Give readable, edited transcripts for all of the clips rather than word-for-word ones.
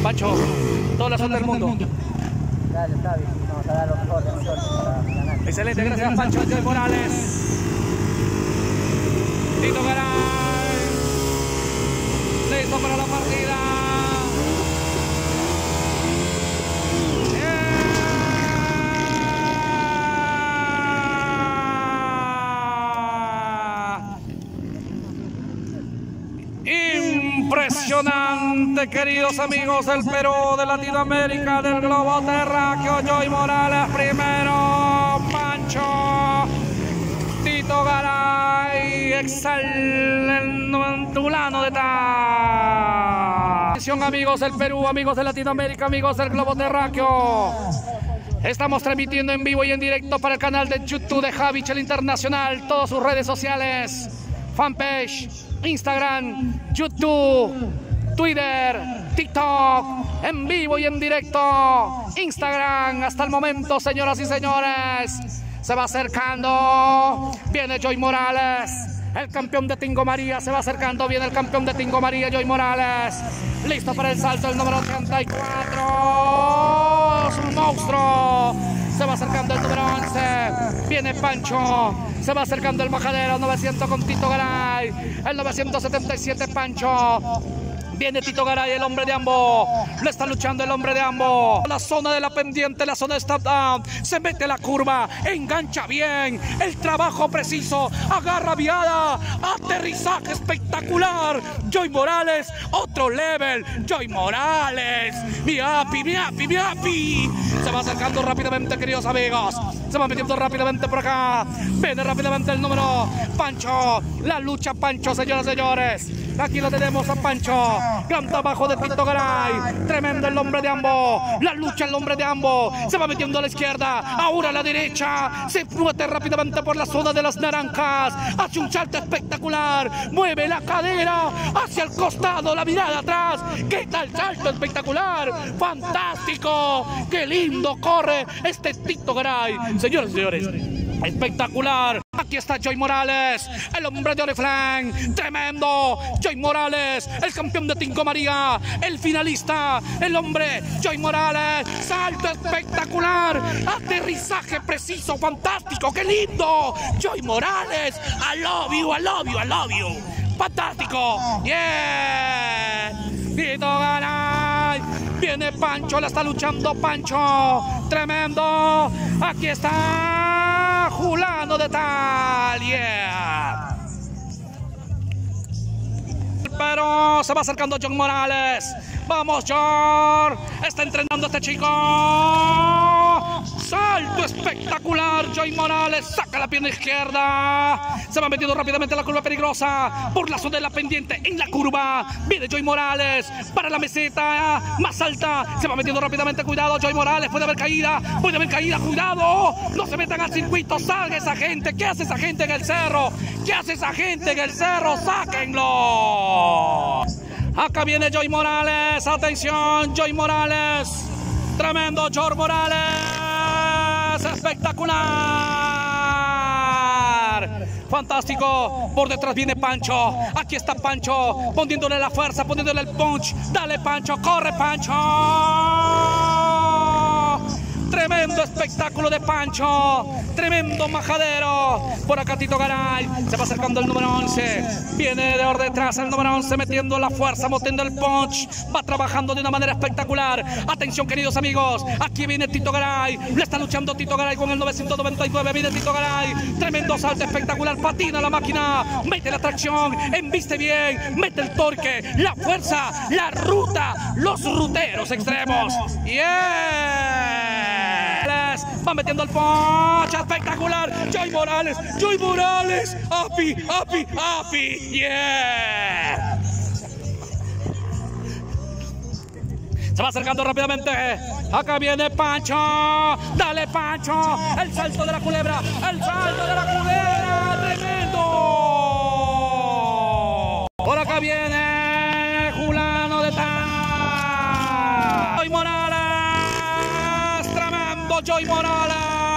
Pancho, toda la suerte del mundo. Gracias, Javi. Vamos a dar lo mejor de nosotros para ganar. Excelente, gracias Pancho. Joy Morales. Tito Garay. Listo para la partida. Impresionante, queridos amigos del Perú, de Latinoamérica, del globo terráqueo. Joy Morales primero, Pancho, Tito Garay, excelente tulano de tal. Atención, amigos del Perú, amigos de Latinoamérica, amigos del globo terráqueo. Estamos transmitiendo en vivo y en directo para el canal de YouTube de Javi Chel Internacional, todas sus redes sociales, fanpage, Instagram, YouTube, Twitter, TikTok, en vivo y en directo, Instagram. Hasta el momento, señoras y señores, se va acercando, viene Joy Morales, el campeón de Tingo María, se va acercando, viene el campeón de Tingo María, Joy Morales, listo para el salto, el número 84, es un monstruo. Se va acercando el número 11, viene Pancho, se va acercando el majadero, 900 con Tito Garay, el 977 Pancho, viene Tito Garay, el hombre de Ambo, le está luchando el hombre de Ambo, la zona de la pendiente, la zona de stop down, se mete la curva, engancha bien, el trabajo preciso, agarra viada, aterrizaje espectacular, Joy Morales, otro level, Joy Morales, mi api, se va acercando rápidamente, queridos amigos, se va metiendo rápidamente por acá, viene rápidamente el número Pancho, la lucha Pancho, señoras y señores, aquí lo tenemos a Pancho, gran trabajo de Tito Garay, tremendo el hombre de Ambo, la lucha el hombre de Ambo, se va metiendo a la izquierda, ahora a la derecha, se mueve rápidamente por la zona de las naranjas, hace un salto espectacular, mueve la cadera hacia el costado, la mirada atrás, ¿qué tal salto espectacular? Fantástico, qué lindo corre este Tito Garay, señoras y señores, espectacular. Aquí está Joy Morales, el hombre de Oriflame, tremendo, Joy Morales, el campeón de Tingo María, el finalista, el hombre, Joy Morales, salto espectacular, aterrizaje preciso, fantástico, qué lindo, Joy Morales, I love you, fantástico, yeah, Tito Garay, viene Pancho, la está luchando Pancho, tremendo, aquí está Julano de tal, yeah. Pero se va acercando Joy Morales, vamos Joy, está entrenando este chico, salto espectacular, Joy Morales, saca la pierna izquierda, se va metiendo rápidamente a la curva peligrosa, por la zona de la pendiente, en la curva, viene Joy Morales, para la meseta más alta, se va metiendo rápidamente, cuidado Joy Morales, puede haber caída, cuidado, no se metan al circuito, salga esa gente, ¿qué hace esa gente en el cerro? Sáquenlo. Acá viene Joy Morales, atención, Joy Morales, tremendo Joy Morales, espectacular, fantástico, por detrás viene Pancho, aquí está Pancho, poniéndole la fuerza, poniéndole el punch, dale Pancho, corre Pancho, tremendo espectáculo de Pancho, tremendo majadero, por acá Tito Garay, se va acercando el número 11, viene de por detrás el número 11 metiendo la fuerza, metiendo el punch, va trabajando de una manera espectacular, atención queridos amigos, aquí viene Tito Garay, le está luchando Tito Garay con el 999, viene Tito Garay, tremendo salto espectacular, patina la máquina, mete la tracción, embiste bien, mete el torque, la fuerza, la ruta, los ruteros extremos, yeah. Va metiendo el punch, espectacular, Joy Morales, api, yeah. Se va acercando rápidamente, acá viene Pancho, dale Pancho, el salto de la culebra, tremendo. Por acá viene Julano de tal, Joy Morales, tremendo Joy Morales.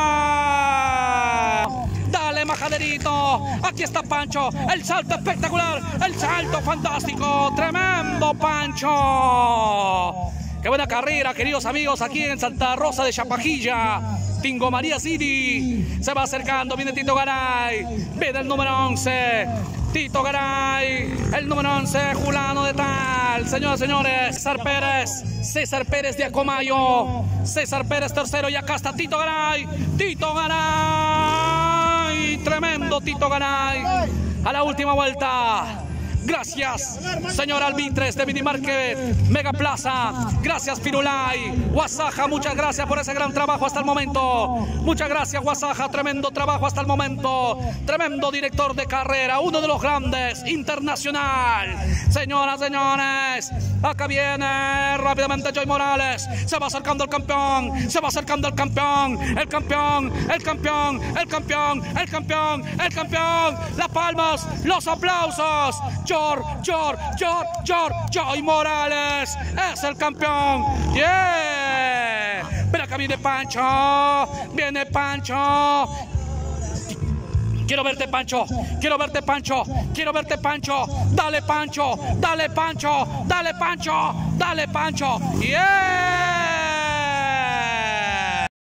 Dale majaderito, aquí está Pancho, el salto espectacular, el salto fantástico, tremendo Pancho. Qué buena carrera, queridos amigos, aquí en Santa Rosa de Chapajilla. Tingo María City. Se va acercando, viene Tito Garay. Viene el número 11. Tito Garay, el número 11, Julano de Tal. Señoras y señores, César Pérez de Acomayo. César Pérez tercero y acá está Tito Garay. Tito Garay. Tremendo Tito Garay. A la última vuelta. Gracias, señor Albitres de Minimarket, Mega Plaza. Gracias, Firulay. Guasaja, muchas gracias por ese gran trabajo hasta el momento. Muchas gracias, Guasaja. Tremendo trabajo hasta el momento. Tremendo director de carrera, uno de los grandes, internacional. Señoras, señores, acá viene rápidamente Joy Morales. Se va acercando el campeón. Se va acercando el campeón. El campeón, el campeón, el campeón, el campeón, el campeón. Las palmas, los aplausos. Joy Morales es el campeón. Yeah. Pero acá viene Pancho. Viene Pancho. Quiero verte, Pancho. Quiero verte, Pancho. Quiero verte, Pancho. Dale, Pancho. Dale, Pancho. Dale, Pancho. Dale, Pancho. Yeah.